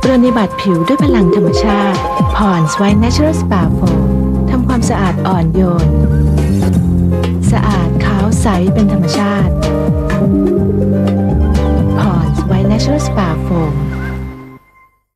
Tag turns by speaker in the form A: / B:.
A: ปรนนิบัติผิวด้วยพลังธรรมชาติพอนส์ไวท์เนเชอรัลสปาโฟมทำความสะอาดอ่อนโยนสะอาดขาวใสเป็นธรรมชาติพอนส์ไวท์เนเชอรัลสปา